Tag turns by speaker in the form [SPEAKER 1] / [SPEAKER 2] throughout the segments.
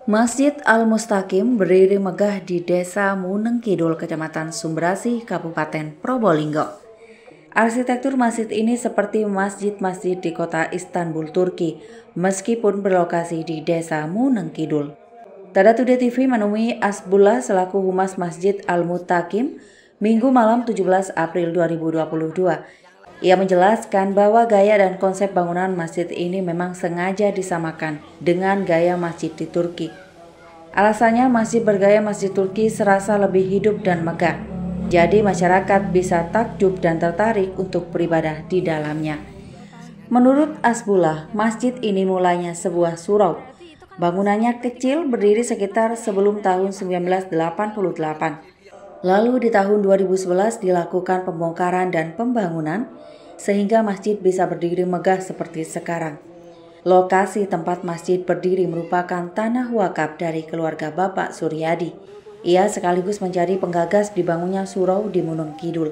[SPEAKER 1] Masjid Al-Mustaqim berdiri megah di Desa Muneng Kidul, Kecamatan Sumberasih, Kabupaten Probolinggo. Arsitektur masjid ini seperti masjid-masjid di kota Istanbul, Turki, meskipun berlokasi di Desa Muneng Kidul. Tada Today TV menemui Asbullah selaku Humas Masjid Al-Mustaqim Minggu malam 17 April 2022. Ia menjelaskan bahwa gaya dan konsep bangunan masjid ini memang sengaja disamakan dengan gaya masjid di Turki. Alasannya masjid bergaya masjid Turki serasa lebih hidup dan megah. Jadi masyarakat bisa takjub dan tertarik untuk beribadah di dalamnya. Menurut Asbullah, masjid ini mulanya sebuah surau. Bangunannya kecil, berdiri sekitar sebelum tahun 1988. Lalu di tahun 2011 dilakukan pembongkaran dan pembangunan sehingga masjid bisa berdiri megah seperti sekarang. Lokasi tempat masjid berdiri merupakan tanah wakaf dari keluarga Bapak Suryadi. Ia sekaligus menjadi penggagas dibangunnya surau di Muneng Kidul.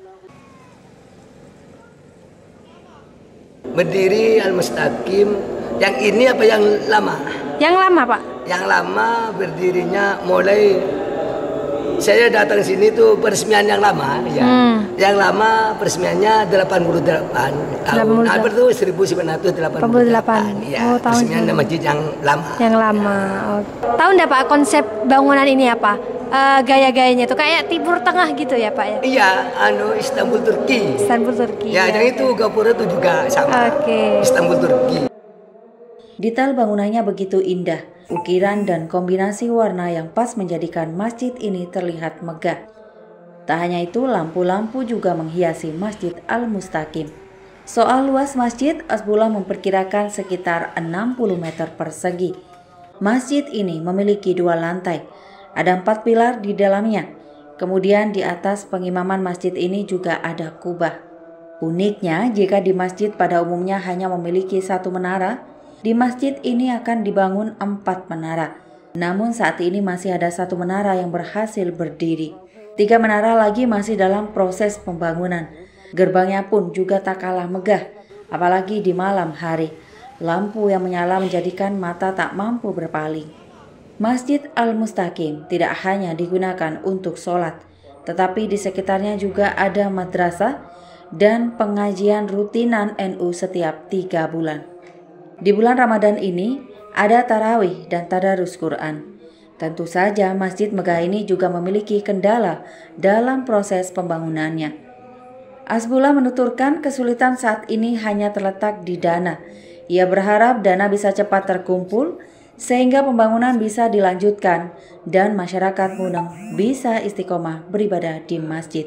[SPEAKER 2] Berdiri Al-Mustaqim, yang ini apa yang lama?
[SPEAKER 3] Yang lama, Pak.
[SPEAKER 2] Yang lama berdirinya mulai saya datang sini tuh peresmian yang lama ya. Yang lama peresmiannya 88 tahun. Albert tuh 1988. Ya, peresmian masjid yang lama.
[SPEAKER 3] Yang lama. Oh. Tahu enggak Pak konsep bangunan ini apa? Gaya-gayanya tuh kayak Timur Tengah gitu ya, Pak ya?
[SPEAKER 2] Iya, Istanbul Turki.
[SPEAKER 3] Istanbul Turki.
[SPEAKER 2] Ya, yang itu gapura itu juga sama. Istanbul Turki.
[SPEAKER 1] Detail bangunannya begitu indah, ukiran dan kombinasi warna yang pas menjadikan masjid ini terlihat megah. Tak hanya itu, lampu-lampu juga menghiasi Masjid Al-Mustaqim. Soal luas masjid, Asbullah memperkirakan sekitar 60 meter persegi. Masjid ini memiliki 2 lantai, ada 4 pilar di dalamnya. Kemudian di atas pengimaman masjid ini juga ada kubah. Uniknya, jika di masjid pada umumnya hanya memiliki 1 menara, di masjid ini akan dibangun 4 menara. Namun saat ini masih ada 1 menara yang berhasil berdiri. 3 menara lagi masih dalam proses pembangunan. Gerbangnya pun juga tak kalah megah, apalagi di malam hari. Lampu yang menyala menjadikan mata tak mampu berpaling. Masjid Al-Mustaqim tidak hanya digunakan untuk sholat, tetapi di sekitarnya juga ada madrasah dan pengajian rutinan NU setiap 3 bulan. Di bulan Ramadan ini ada tarawih dan tadarus Quran. Tentu saja masjid megah ini juga memiliki kendala dalam proses pembangunannya. Asbullah menuturkan kesulitan saat ini hanya terletak di dana. Ia berharap dana bisa cepat terkumpul sehingga pembangunan bisa dilanjutkan dan masyarakat Muneng bisa istiqomah beribadah di masjid.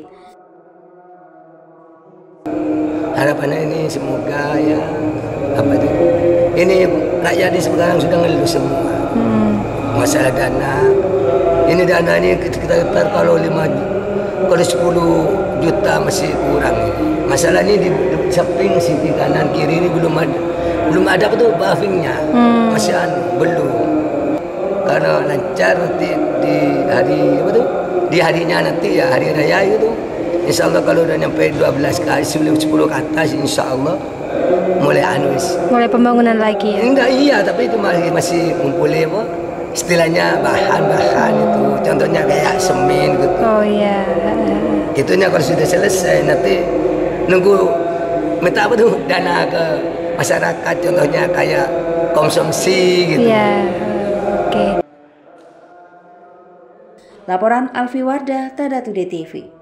[SPEAKER 2] Harapannya ini semoga ya ini rakyat di sekarang sudah ngeluh semua masalah dana. Ini dana ini kita kalau 10 juta masih kurang. Masalah ini di samping sisi kanan kiri ini belum ada tuh buffingnya, masih belum. Karena lancar nanti di hari di harinya nanti ya hari raya itu. Insya Allah kalau udah nyampe 12 kali, 10 ke atas, insya Allah mulai
[SPEAKER 3] mulai pembangunan lagi ya?
[SPEAKER 2] Enggak, iya, tapi itu masih ngumpulin istilahnya bahan-bahan itu. Contohnya kayak semen gitu.
[SPEAKER 3] Oh iya.
[SPEAKER 2] Itunya kalau sudah selesai nanti nunggu minta dana ke masyarakat, contohnya kayak konsumsi gitu.
[SPEAKER 3] Iya. Oke.
[SPEAKER 1] Laporan Alfi Wardah, Tada Today TV.